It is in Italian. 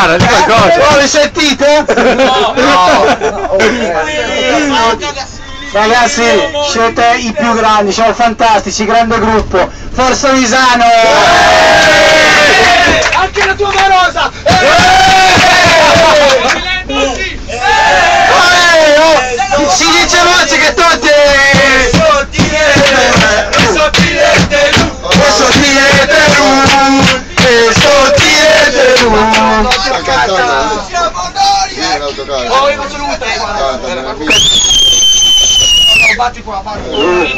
di qualcosa. Oh, le sentite? No. Ragazzi, siete i più grandi, siamo fantastici, grande gruppo. Forza Misano! Anche la tua Marosa! Si dice voce che tutti! Siamo noi! Oh, io faccio l'ultima! Batti qua, batti!